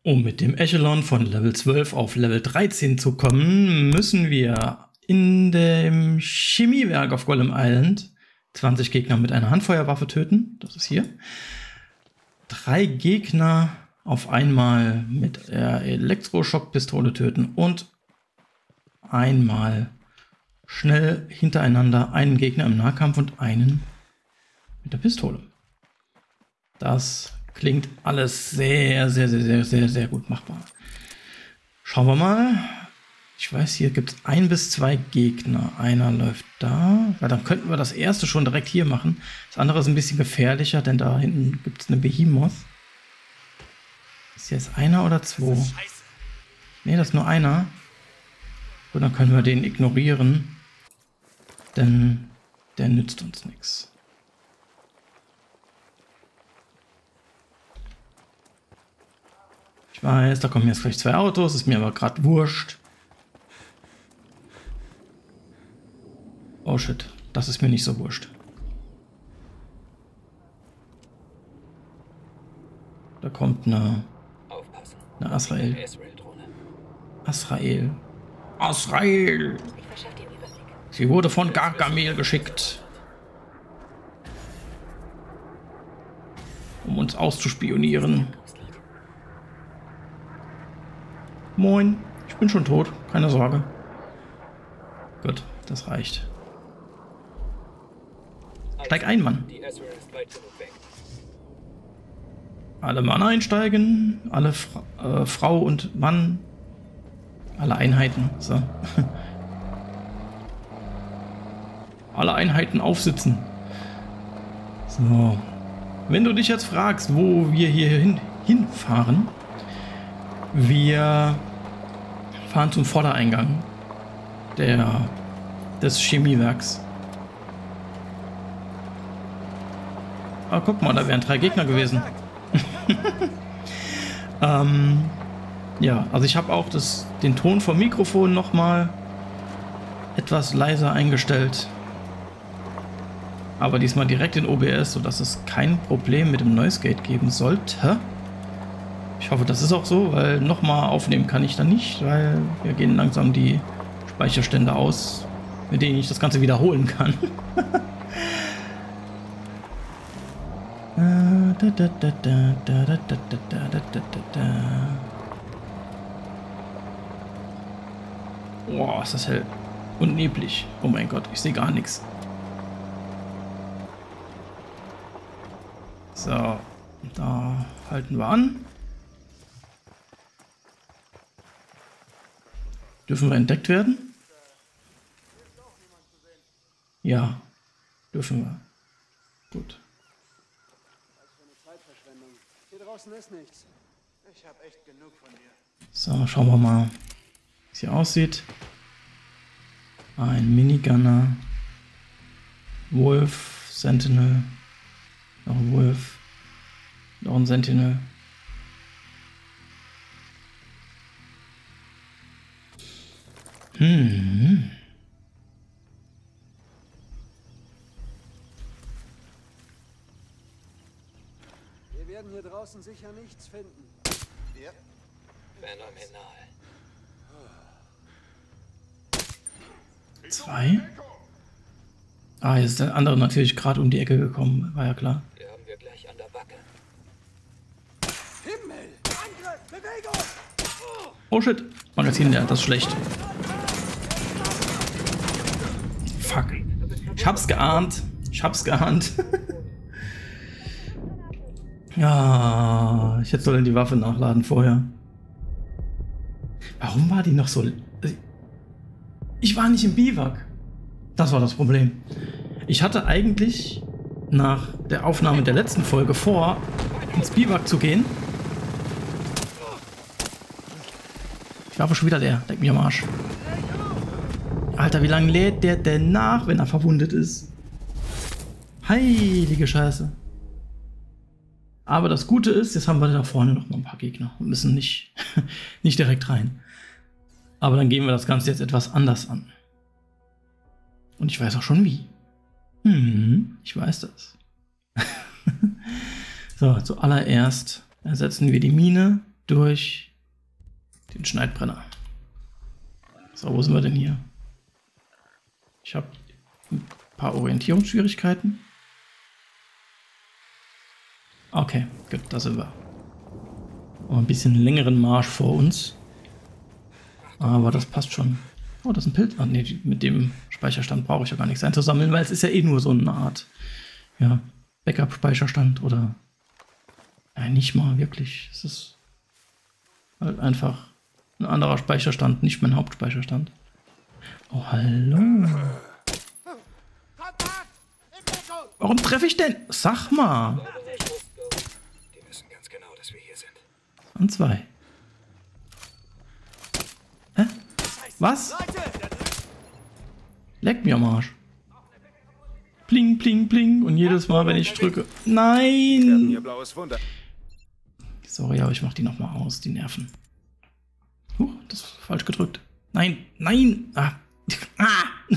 Um mit dem Echelon von Level 12 auf Level 13 zu kommen, müssen wir in dem Chemiewerk auf Golem Island 20 Gegner mit einer Handfeuerwaffe töten. Das ist hier. 3 Gegner auf einmal mit der Elektroschockpistole töten und einmal schnell hintereinander einen Gegner im Nahkampf und einen mit der Pistole. Das klingt alles sehr, sehr, sehr, sehr, sehr, sehr gut machbar. Schauen wir mal. Ich weiß, hier gibt es 1 bis 2 Gegner. Einer läuft da. Weil dann könnten wir das erste schon direkt hier machen. Das andere ist ein bisschen gefährlicher, denn da hinten gibt es eine Behemoth. Ist jetzt einer oder 2? Ne, das ist nur einer. Und dann können wir den ignorieren. Denn der nützt uns nichts. Ich weiß, da kommen jetzt gleich 2 Autos, ist mir aber gerade wurscht. Oh shit, das ist mir nicht so wurscht. Da kommt eine Azrael. Azrael! Sie wurde von Gargamel geschickt, um uns auszuspionieren. Moin, ich bin schon tot, keine Sorge. Gut, das reicht. Steig ein, Mann. Alle Mann einsteigen, alle Frau und Mann, alle Einheiten. So. Alle Einheiten aufsitzen. So. Wenn du dich jetzt fragst, wo wir hier hinfahren, wir fahren zum Vordereingang des Chemiewerks. Ah, guck mal, da wären 3 Gegner gewesen. Ja, also ich habe auch den Ton vom Mikrofon nochmal etwas leiser eingestellt. Aber diesmal direkt in OBS, sodass es kein Problem mit dem Noise Gate geben sollte. Ich hoffe, das ist auch so, weil nochmal aufnehmen kann ich dann nicht, weil wir gehen langsam die Speicherstände aus, mit denen ich das Ganze wiederholen kann. Boah, ist das hell und neblig. Oh mein Gott, ich sehe gar nichts. So, da halten wir an. Dürfen wir entdeckt werden? Ja, dürfen wir. Gut. Hier draußen ist nichts. Ich habe echt genug von dir. So, schauen wir mal, wie es hier aussieht. Ein Minigunner. Wolf, Sentinel. Noch ein Wolf. Noch ein Sentinel. Wir werden hier draußen sicher nichts finden. Ja. Phänomenal. 2. Ah, jetzt ist der andere natürlich gerade um die Ecke gekommen, war ja klar. Hier haben wir gleich an der Backe. Himmel! Angriff! Bewegung! Oh shit, Magazin leer, das ist schlecht. Fuck. Ich hab's geahnt. Ich hab's geahnt. Ja, ich hätte sollen die Waffe nachladen vorher. Warum war die noch so... Ich war nicht im Biwak. Das war das Problem. Ich hatte eigentlich nach der Aufnahme der letzten Folge vor, ins Biwak zu gehen. Die Waffe schon wieder leer. Leck mich am Arsch. Alter, wie lange lädt der denn nach, wenn er verwundet ist? Heilige Scheiße. Aber das Gute ist, jetzt haben wir da vorne noch mal ein paar Gegner und müssen nicht direkt rein. Aber dann gehen wir das Ganze jetzt etwas anders an. Und ich weiß auch schon wie. Ich weiß das. So, zuallererst ersetzen wir die Mine durch den Schneidbrenner. So, wo sind wir denn hier? Ich habe ein paar Orientierungsschwierigkeiten. Okay, gut, da sind wir. Oh, ein bisschen längeren Marsch vor uns. Aber das passt schon. Oh, das ist ein Pilz. Ach nee, mit dem Speicherstand brauche ich ja gar nichts einzusammeln, weil es ist ja eh nur so eine Art, ja, Backup-Speicherstand oder ja, nicht mal wirklich. Es ist halt einfach ein anderer Speicherstand, nicht mein Hauptspeicherstand. Oh, hallo. Warum treffe ich denn? Sag mal. Die wissen ganz genau, dass wir hier sind. Und 2. Hä? Was? Leck mir am Arsch. Pling, pling, pling. Und jedes Mal, wenn ich drücke. Nein! Ihr blaues Wunder. Sorry, aber ich mach die nochmal aus, die Nerven. Huch, das ist falsch gedrückt. Nein, nein! Ah! Ah.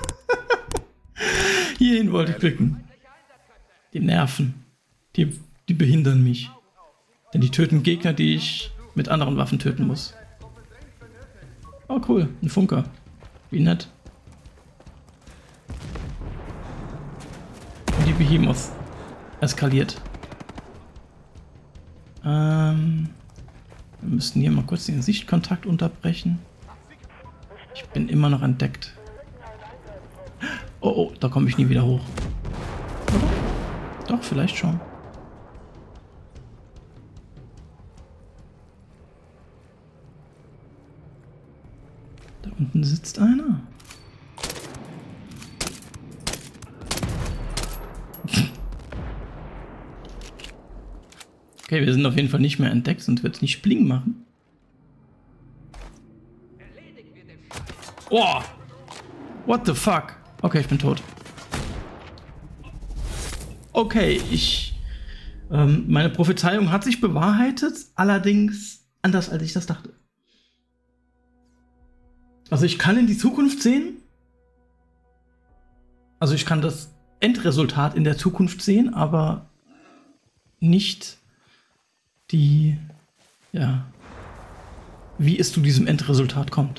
Hierhin wollte ich klicken. Die Nerven. Die behindern mich. Denn die töten Gegner, die ich mit anderen Waffen töten muss. Oh cool, ein Funker. Wie nett. Und die Behemoth eskaliert. Wir müssten hier mal kurz den Sichtkontakt unterbrechen. Ich bin immer noch entdeckt. Oh, oh, da komme ich nie wieder hoch. Oder? Doch, vielleicht schon. Da unten sitzt einer. Okay, wir sind auf jeden Fall nicht mehr entdeckt, sonst wird es nicht Bling machen. Oh! What the fuck? Okay, ich bin tot. Okay, meine Prophezeiung hat sich bewahrheitet, allerdings anders, als ich das dachte. Also ich kann in die Zukunft sehen. Also ich kann das Endresultat in der Zukunft sehen, aber nicht die, ja, wie es zu diesem Endresultat kommt.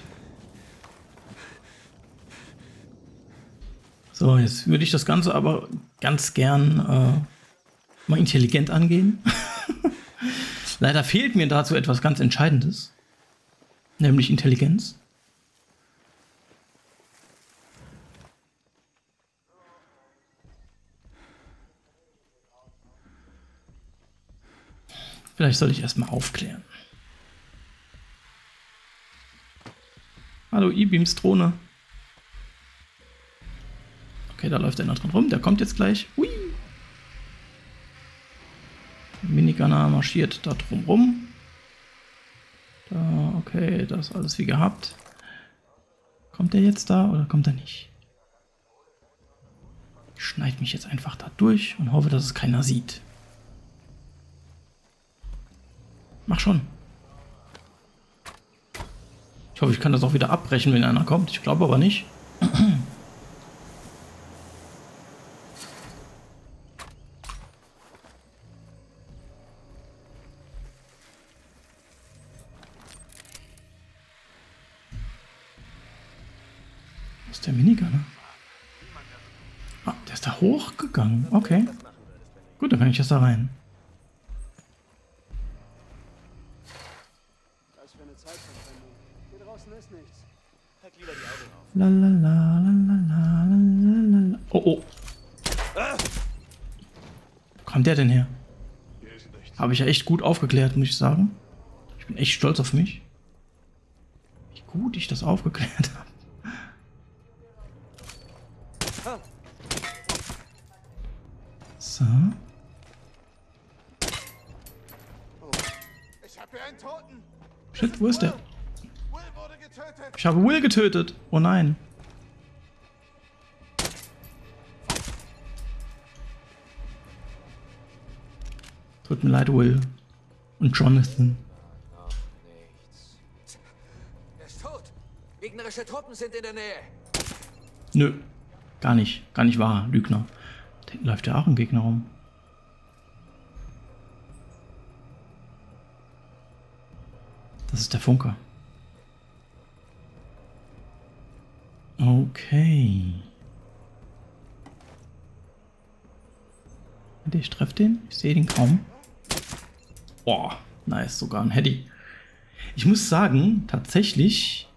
So, jetzt würde ich das Ganze aber ganz gern mal intelligent angehen. Leider fehlt mir dazu etwas ganz Entscheidendes, nämlich Intelligenz. Vielleicht soll ich erstmal aufklären. Hallo, E-Beams Drohne. Okay, da läuft einer dran rum. Der kommt jetzt gleich. Hui. Der Minigunner marschiert da drum rum. Da, okay, das ist alles wie gehabt. Kommt der jetzt da oder kommt er nicht? Ich schneide mich jetzt einfach da durch und hoffe, dass es keiner sieht. Mach schon. Ich hoffe, ich kann das auch wieder abbrechen, wenn einer kommt. Ich glaube aber nicht. Wo ist der Minigunner? Ah, der ist da hochgegangen. Okay. Gut, dann kann ich jetzt da rein. Lalalala. Oh, oh. Wo kam der denn her? Habe ich ja echt gut aufgeklärt, muss ich sagen. Ich bin echt stolz auf mich. Wie gut ich das aufgeklärt habe. So. Ich habe hier einen Toten. Shit, wo ist der? Will wurde getötet. Ich habe Will getötet. Oh nein. Tut mir leid, Will. Und Jonathan. Noch nichts. Er ist tot. Gegnerische Truppen sind in der Nähe. Nö. Gar nicht. Gar nicht wahr, Lügner. Da hinten läuft ja auch ein Gegner rum. Das ist der Funker. Okay. Ich treffe den. Ich sehe den kaum. Boah, nice. Sogar ein Heady. Ich muss sagen, tatsächlich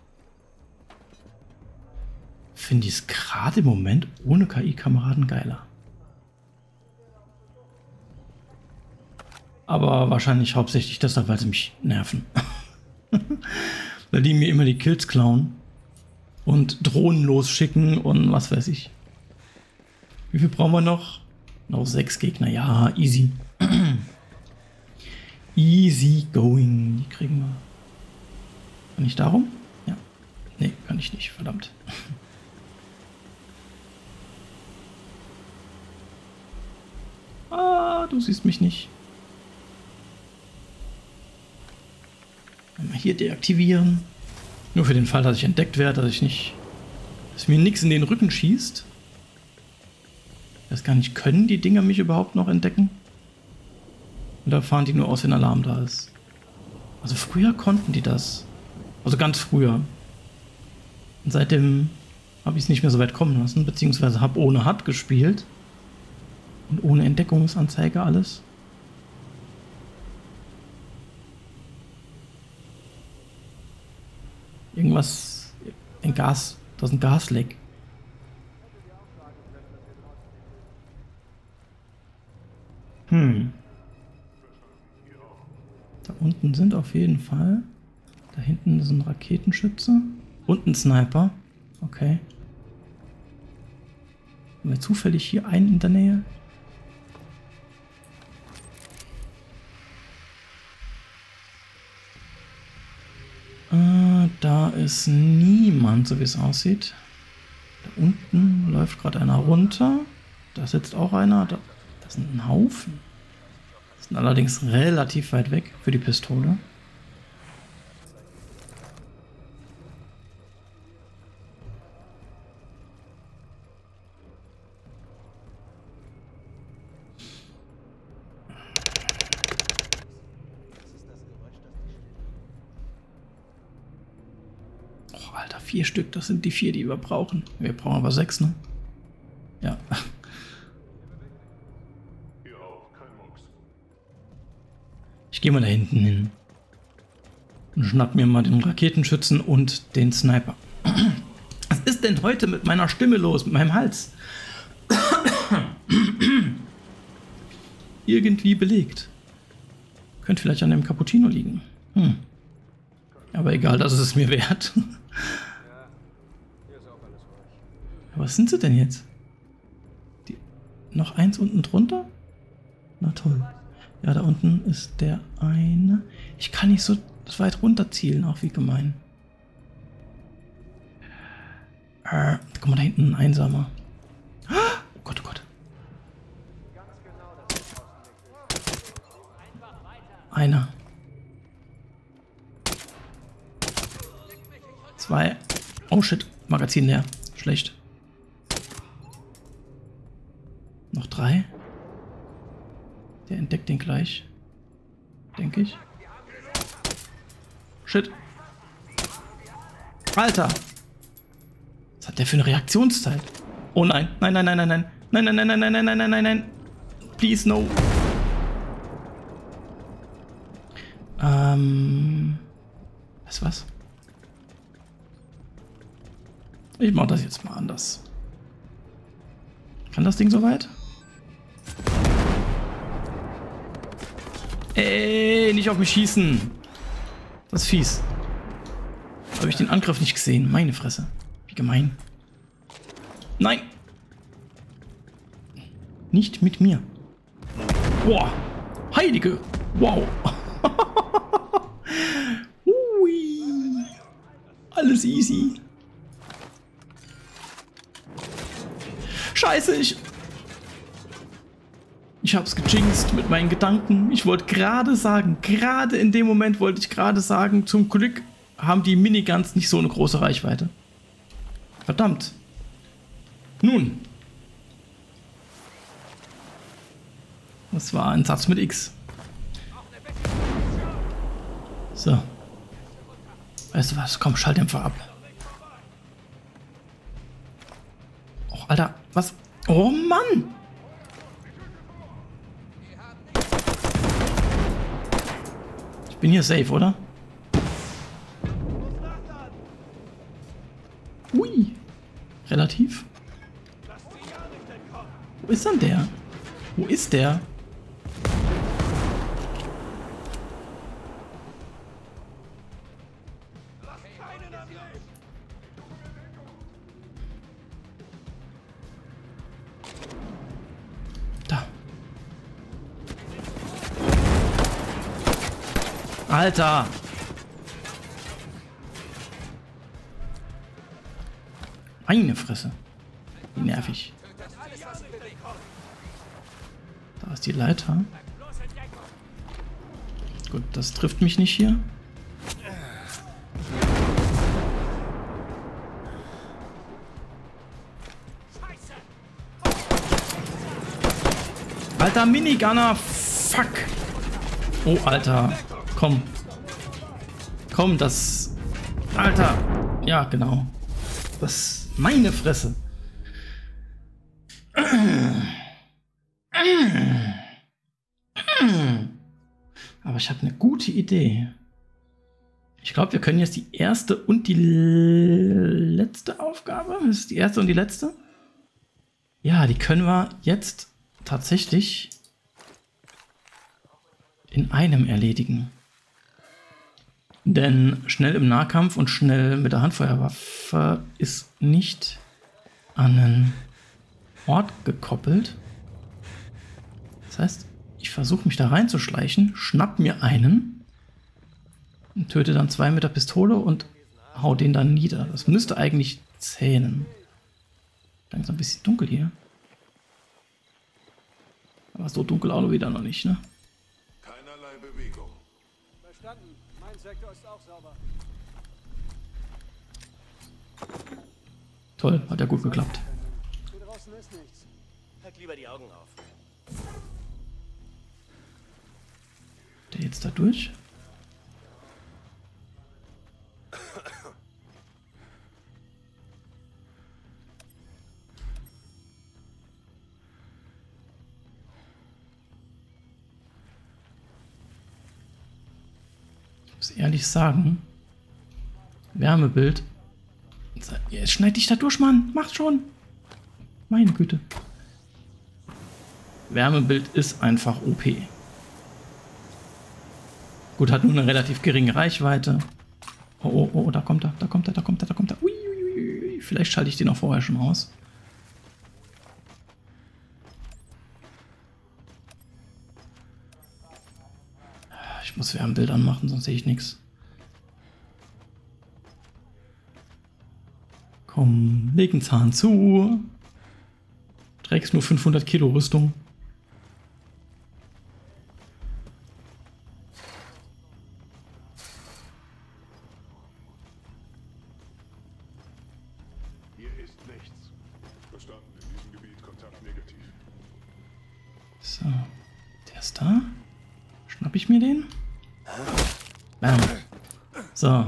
finde ich es gerade im Moment ohne KI-Kameraden geiler. Aber wahrscheinlich hauptsächlich deshalb, weil sie mich nerven. Weil die mir immer die Kills klauen und Drohnen losschicken und was weiß ich. Wie viel brauchen wir noch? Noch 6 Gegner. Ja, easy. Easy going. Die kriegen wir. Kann ich darum? Ja. Nee, kann ich nicht. Verdammt. Ah, du siehst mich nicht. Mal hier deaktivieren. Nur für den Fall, dass ich entdeckt werde, dass mir nichts in den Rücken schießt. Ich weiß gar nicht, können die Dinger mich überhaupt noch entdecken? Oder fahren die nur aus, wenn Alarm da ist? Also früher konnten die das. Also ganz früher. Und seitdem habe ich es nicht mehr so weit kommen lassen, beziehungsweise habe ohne HUD gespielt. Und ohne Entdeckungsanzeige alles. Irgendwas, ein Gas, da ist ein Gasleck. Da unten sind auf jeden Fall. Da hinten ist ein Raketenschütze. Und ein Sniper. Okay. Haben wir zufällig hier einen in der Nähe? Da ist niemand, so wie es aussieht. Da unten läuft gerade einer runter. Da sitzt auch einer. Das sind ein Haufen. Das sind allerdings relativ weit weg für die Pistole. Oh, Alter, 4 Stück. Das sind die 4, die wir brauchen. Wir brauchen aber 6, ne? Ja. Ich gehe mal da hinten hin und schnapp mir mal den Raketenschützen und den Sniper. Was ist denn heute mit meiner Stimme los, mit meinem Hals? Irgendwie belegt. Könnte vielleicht an dem Cappuccino liegen. Aber egal, das ist es mir wert. Was sind sie denn jetzt? Noch eins unten drunter? Na toll. Ja, da unten ist der eine. Ich kann nicht so weit runter zielen, auch wie gemein. Guck mal, da hinten ein Einsamer. Oh Gott, oh Gott. Einer. 2. Oh shit, Magazin leer. Schlecht. Noch 3. Der entdeckt den gleich. Denke ich. Shit. Alter. Was hat der für eine Reaktionszeit? Oh nein. Nein, nein, nein, nein, nein. Nein, nein, nein, nein, nein, nein, nein, nein, nein, nein. Please, no. Weißt du was? Ich mach das jetzt mal anders. Kann das Ding soweit? Ey, nicht auf mich schießen. Das ist fies. Habe ich den Angriff nicht gesehen? Meine Fresse. Wie gemein. Nein. Nicht mit mir. Boah. Heilige. Wow. Hui. Alles easy. Scheiße, ich hab's gejinxt mit meinen Gedanken. Ich wollte gerade sagen, gerade in dem Moment wollte ich gerade sagen, zum Glück haben die Miniguns nicht so eine große Reichweite. Verdammt. Nun. Das war ein Satz mit X. So. Weißt du was? Komm, Schalldämpfer ab. Och, Alter, was? Oh Mann! Ich bin hier safe, oder? Ui. Relativ. Wo ist denn der? Wo ist der? Da. Alter! Meine Fresse. Wie nervig. Da ist die Leiter. Gut, das trifft mich nicht hier. Alter Minigunner, fuck. Oh, Alter. Komm. Komm, das... Alter. Ja, genau. Das... Meine Fresse. Aber ich habe eine gute Idee. Ich glaube, wir können jetzt die erste und die letzte Aufgabe. Das ist die erste und die letzte. Ja, die können wir jetzt tatsächlich in einem erledigen. Denn schnell im Nahkampf und schnell mit der Handfeuerwaffe ist nicht an einen Ort gekoppelt. Das heißt, ich versuche mich da reinzuschleichen, schnapp mir einen und töte dann 2 mit der Pistole und hau den dann nieder. Das müsste eigentlich zählen. Langsam ein bisschen dunkel hier. Aber so dunkel auch wieder noch nicht, ne? Keinerlei Bewegung. Verstanden. Mein Sektor ist auch sauber. Toll, hat ja gut geklappt. Hier draußen ist nichts. Halt lieber die Augen auf. Der jetzt da durch? Ich muss ehrlich sagen, Wärmebild. Jetzt schneid dich da durch, Mann. Mach schon. Meine Güte. Wärmebild ist einfach OP. Gut, hat nur eine relativ geringe Reichweite. Oh, oh, oh, da kommt er, da kommt er, da kommt er, da kommt er. Ui, ui, ui. Vielleicht schalte ich den auch vorher schon aus. Ich muss Wärmebild anmachen, sonst sehe ich nichts. Komm, leg einen Zahn zu. Trägst nur 500 Kilo Rüstung. Hier ist nichts. Verstanden. In diesem Gebiet Kontakt negativ. So, der ist da. Schnapp ich mir den? Bam. So.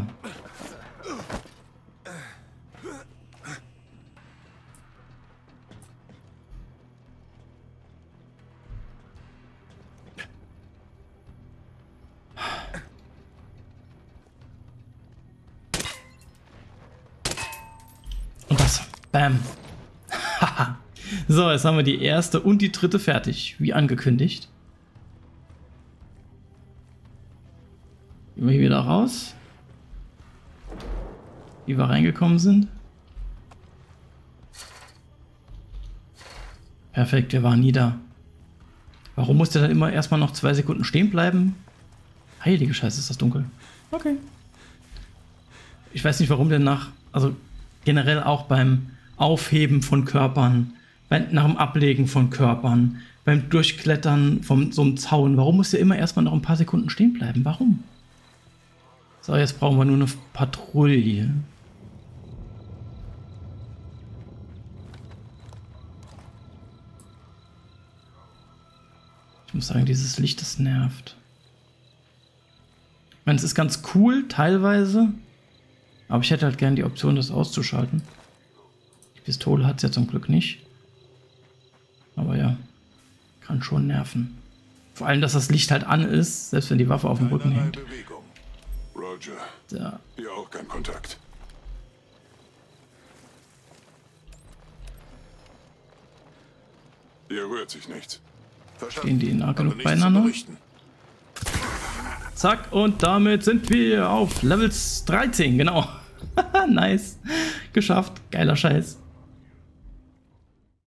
Und das. Bam. Haha. So, jetzt haben wir die erste und die dritte fertig, wie angekündigt. Gehen wir hier wieder raus. Wie wir reingekommen sind. Perfekt, wir waren nie da. Warum muss der dann immer erstmal noch 2 Sekunden stehen bleiben? Heilige Scheiße, ist das dunkel. Okay. Ich weiß nicht, warum der also generell auch beim Aufheben von Körpern, nach dem Ablegen von Körpern, beim Durchklettern von so einem Zaun, warum muss der immer erstmal noch ein paar Sekunden stehen bleiben? Warum? So, jetzt brauchen wir nur eine Patrouille. Ich muss sagen, dieses Licht, das nervt. Ich meine, es ist ganz cool, teilweise, Aber ich hätte halt gern die Option, das auszuschalten. Die Pistole hat es ja zum Glück nicht. Aber ja, kann schon nerven. Vor allem, dass das Licht halt an ist, selbst wenn die Waffe auf dem Rücken hängt. Bewegung. Roger. Da Hier auch kein Kontakt. Hier rührt sich nichts. stehen die nah Aber genug nichts zu beieinander. berichten. Zack, und damit sind wir auf Level 13, genau. Nice. Geschafft. Geiler Scheiß.